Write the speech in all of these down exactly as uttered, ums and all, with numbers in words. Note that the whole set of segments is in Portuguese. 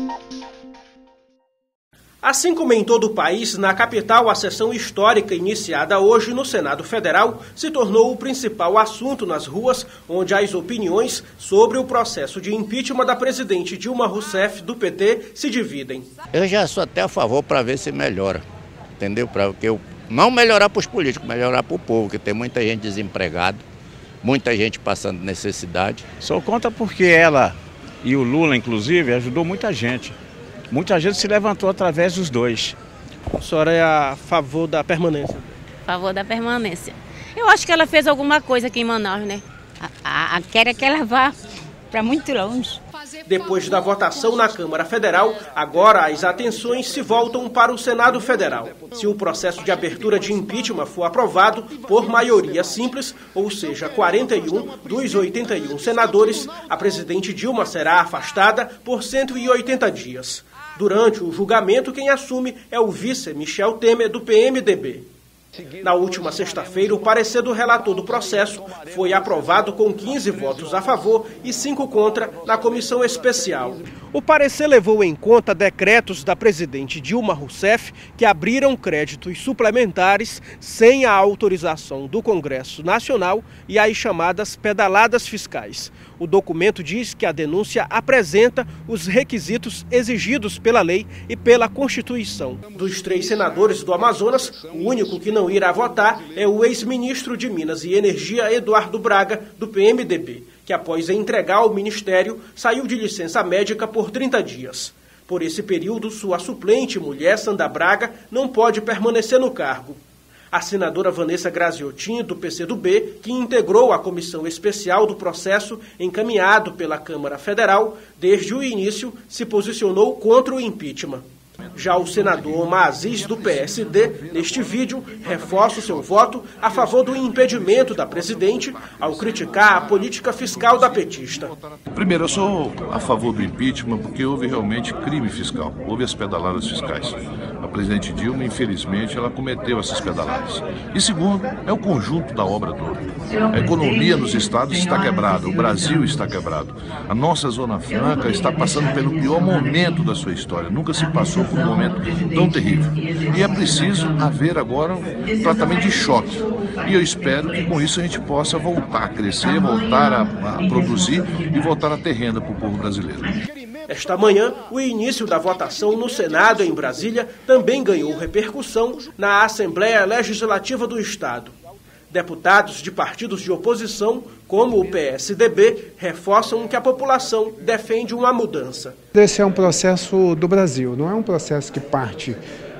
Assim como em todo o país, na capital, a sessão histórica iniciada hoje no Senado Federal se tornou o principal assunto nas ruas, onde as opiniões sobre o processo de impeachment da presidente Dilma Rousseff, do P T, se dividem. Eu já sou até a favor para ver se melhora, entendeu? Para que eu não melhorar para os políticos, melhorar para o povo, que tem muita gente desempregada, muita gente passando necessidade. Sou contra porque ela e o Lula, inclusive, ajudou muita gente. Muita gente se levantou através dos dois. A senhora é a favor da permanência? A favor da permanência. Eu acho que ela fez alguma coisa aqui em Manaus, né? A, a, a quero é que ela vá para muito longe. Depois da votação na Câmara Federal, agora as atenções se voltam para o Senado Federal. Se o processo de abertura de impeachment for aprovado por maioria simples, ou seja, quarenta e um dos oitenta e um senadores, a presidente Dilma será afastada por cento e oitenta dias. Durante o julgamento, quem assume é o vice Michel Temer, do P M D B. Na última sexta-feira, o parecer do relator do processo foi aprovado com quinze votos a favor e cinco contra na comissão especial. O parecer levou em conta decretos da presidente Dilma Rousseff que abriram créditos suplementares sem a autorização do Congresso Nacional e as chamadas pedaladas fiscais. O documento diz que a denúncia apresenta os requisitos exigidos pela lei e pela Constituição. Dos três senadores do Amazonas, o único que não irá votar é o ex-ministro de Minas e Energia, Eduardo Braga, do P M D B, que após entregar ao ministério, saiu de licença médica por trinta dias. Por esse período, sua suplente, mulher Sandra Braga, não pode permanecer no cargo. A senadora Vanessa Graziotin, do P C do B, que integrou a comissão especial do processo encaminhado pela Câmara Federal, desde o início se posicionou contra o impeachment. Já o senador Omar Aziz, do P S D, neste vídeo, reforça o seu voto a favor do impedimento da presidente ao criticar a política fiscal da petista. Primeiro, eu sou a favor do impeachment porque houve realmente crime fiscal, houve as pedaladas fiscais. A presidente Dilma, infelizmente, ela cometeu essas pedaladas. E segundo, é o conjunto da obra toda. A economia nos estados está quebrada, o Brasil está quebrado. A nossa Zona Franca está passando pelo pior momento da sua história. Nunca se passou por um momento tão terrível. E é preciso haver agora um tratamento de choque. E eu espero que com isso a gente possa voltar a crescer, voltar a, a produzir e voltar a ter renda para o povo brasileiro. Esta manhã, o início da votação no Senado em Brasília também ganhou repercussão na Assembleia Legislativa do Estado. Deputados de partidos de oposição, como o P S D B, reforçam que a população defende uma mudança. Esse é um processo do Brasil, não é um processo que parte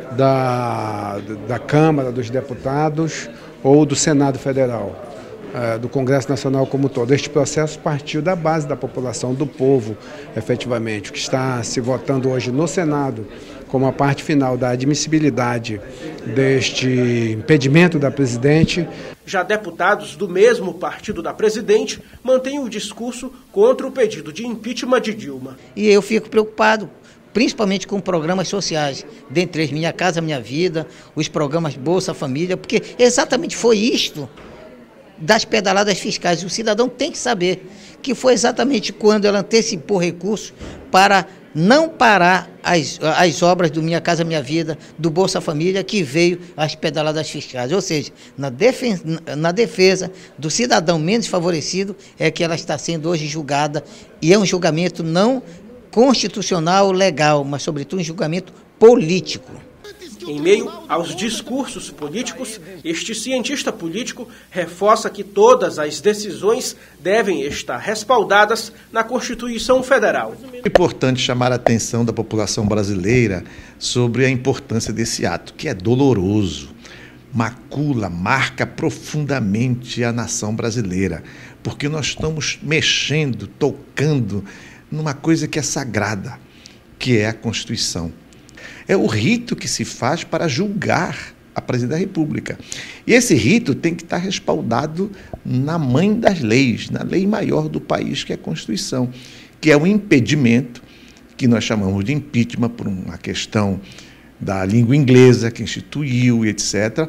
da, da Câmara dos Deputados ou do Senado Federal, do Congresso Nacional como um todo. Este processo partiu da base da população, do povo, efetivamente, o que está se votando hoje no Senado como a parte final da admissibilidade deste impedimento da presidente. Já deputados do mesmo partido da presidente mantêm o discurso contra o pedido de impeachment de Dilma. E eu fico preocupado, principalmente com programas sociais, dentre eles Minha Casa Minha Vida, os programas Bolsa Família, porque exatamente foi isto das pedaladas fiscais. O cidadão tem que saber que foi exatamente quando ela antecipou recursos para não parar as, as obras do Minha Casa Minha Vida, do Bolsa Família, que veio as pedaladas fiscais. Ou seja, na defesa, na defesa do cidadão menos favorecido é que ela está sendo hoje julgada, e é um julgamento não constitucional, legal, mas sobretudo um julgamento político. Em meio aos discursos políticos, este cientista político reforça que todas as decisões devem estar respaldadas na Constituição Federal. É importante chamar a atenção da população brasileira sobre a importância desse ato, que é doloroso, macula, marca profundamente a nação brasileira, porque nós estamos mexendo, tocando numa coisa que é sagrada, que é a Constituição. É o rito que se faz para julgar a presidente da República. E esse rito tem que estar respaldado na mãe das leis, na lei maior do país, que é a Constituição, que é o impedimento, que nós chamamos de impeachment, por uma questão da língua inglesa, que instituiu, etcétera.